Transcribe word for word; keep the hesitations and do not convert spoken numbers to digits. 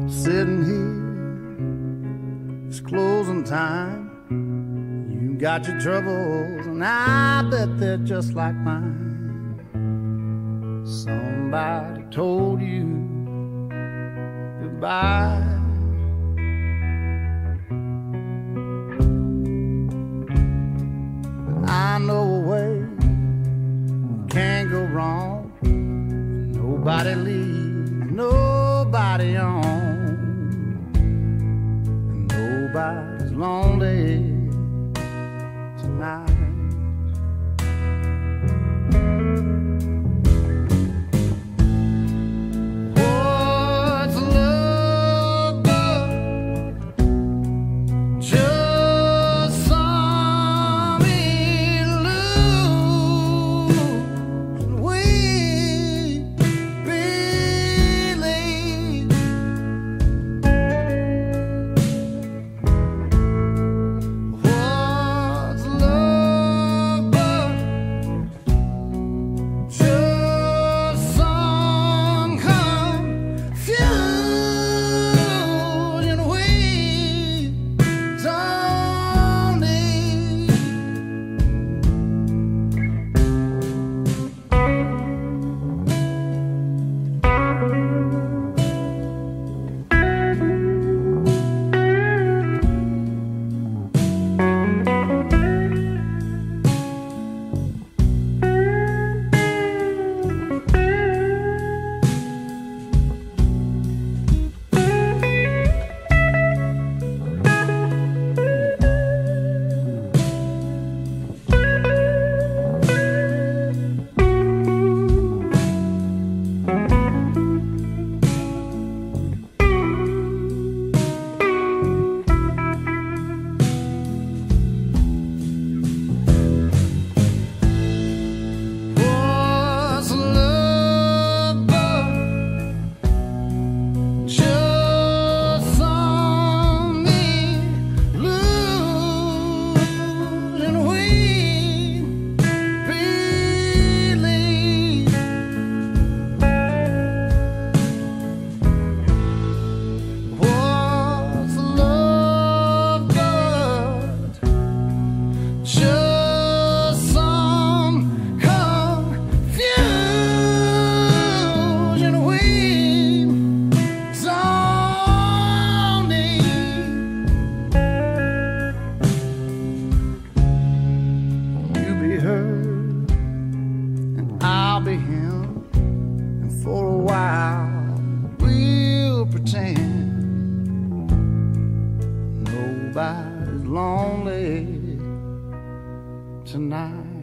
sitting here, it's closing time. You got your troubles, and I bet they're just like mine. Somebody told you goodbye. I know a way can't go wrong. Nobody leaves nobody on. Nobody's lonely tonight. What's love but just some illusion we believe? What's love but just some confusion we don't need? What's love but just some illusion we believe? What's love but just some confusion we don't need? You be her and I'll be him, and for a while we'll pretend nobody's lonely tonight.